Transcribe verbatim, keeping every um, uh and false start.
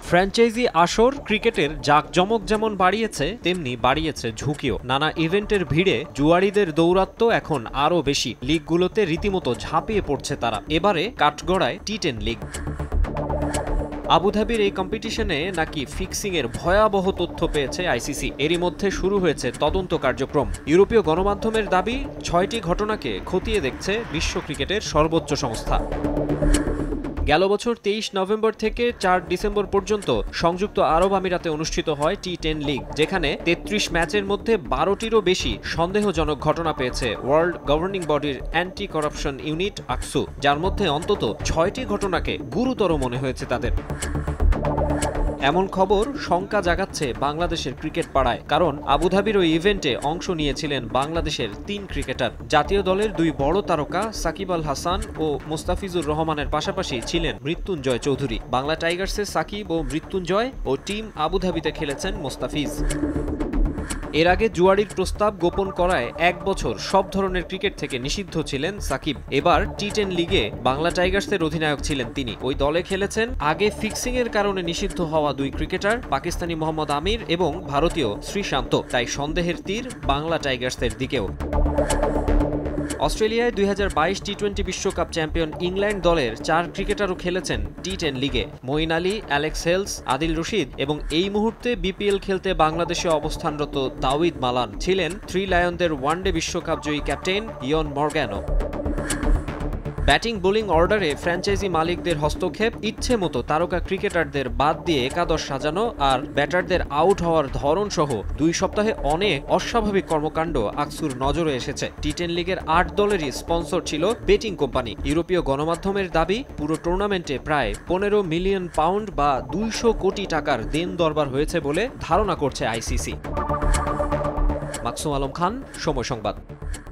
Franchise আসর ক্রিকেটের জাঁকজমক যেমন বাড়িয়েছে তেমনি বাড়িয়েছে ঝুঁকিও। নানা ইভেন্টের ভিড়ে জুয়াড়িদের দৌরাত্ম্য এখন আরও বেশি। লিগগুলোতে রীতিমতো ঝাঁপিয়ে পড়ছে তারা। এবারে কাঠগড়ায় টি টেন লিগ। আবুধাবির এই কম্পিটিশনে নাকি ফিক্সিংয়ের ভয়াবহ তথ্য পেয়েছে আইসিসি। এরই মধ্যে শুরু হয়েছে তদন্ত কার্যক্রম। ইউরোপীয় গণমাধ্যমের দাবি, ছয়টি ঘটনাকে খতিয়ে দেখছে বিশ্ব ক্রিকেটের সর্বোচ্চ সংস্থা। গেল বছর তেইশ নভেম্বর থেকে চার ডিসেম্বর পর্যন্ত সংযুক্ত আরব আমিরাতে অনুষ্ঠিত হয় টি টেন লিগ, যেখানে তেত্রিশ ম্যাচের মধ্যে বারোটিরও বেশি সন্দেহজনক ঘটনা পেয়েছে ওয়ার্ল্ড গভর্নিং বডির অ্যান্টি করাপশন ইউনিট আকসু, যার মধ্যে অন্তত ছয়টি ঘটনাকে গুরুতর মনে হয়েছে তাদের। এমন খবর শঙ্কা জাগাচ্ছে বাংলাদেশের ক্রিকেট পাড়ায়, কারণ আবুধাবির ওই ইভেন্টে অংশ নিয়েছিলেন বাংলাদেশের তিন ক্রিকেটার। জাতীয় দলের দুই বড় তারকা সাকিব আল হাসান ও মুস্তাফিজুর রহমানের পাশাপাশি ছিলেন মৃত্যুঞ্জয় চৌধুরী। বাংলা টাইগার্সের সাকিব ও মৃত্যুঞ্জয় ও টিম আবুধাবিতে খেলেছেন মুস্তাফিজ। এর আগে জুয়াড়ির প্রস্তাব গোপন করায় এক বছর সব ধরনের ক্রিকেট থেকে নিষিদ্ধ ছিলেন সাকিব। এবার টি টেন লিগে বাংলা টাইগার্সের অধিনায়ক ছিলেন তিনি। ওই দলে খেলেছেন আগে ফিক্সিং এর কারণে নিষিদ্ধ হওয়া দুই ক্রিকেটার, পাকিস্তানি মোহাম্মদ আমির এবং ভারতীয় শ্রীশান্ত। তাই সন্দেহের তীর বাংলা টাইগার্সের দিকেও। অস্ট্রেলিয়ায় দুই হাজার বাইশ টি টোয়েন্টি বিশ্বকাপ চ্যাম্পিয়ন ইংল্যান্ড দলের চার ক্রিকেটারও খেলেছেন টি টেন লিগে। মঈন আলী, অ্যালেক্স হেলস, আদিল রশিদ এবং এই মুহূর্তে বিপিএল খেলতে বাংলাদেশে অবস্থানরত দাউদ মালান ছিলেন থ্রি লায়নদের ওয়ানডে বিশ্বকাপ জয়ী ক্যাপ্টেন ইয়ন মর্গ্যানো। ব্যাটিং বোলিং অর্ডারে ফ্র্যাঞ্চাইজি মালিকদের হস্তক্ষেপ, ইচ্ছে মতো তারকা ক্রিকেটারদের বাদ দিয়ে একাদশ সাজানো আর ব্যাটারদের আউট হওয়ার ধরন সহ দুই সপ্তাহে অনেক অস্বাভাবিক কর্মকাণ্ড আকসুর নজরে এসেছে। টি টেন লিগের আট দলেরই স্পন্সর ছিল বেটিং কোম্পানি। ইউরোপীয় গণমাধ্যমের দাবি, পুরো টুর্নামেন্টে প্রায় পনেরো মিলিয়ন পাউন্ড বা দুইশো কোটি টাকার দেন দরবার হয়েছে বলে ধারণা করছে আইসিসি। মাকসুম আলম খান, সময় সংবাদ।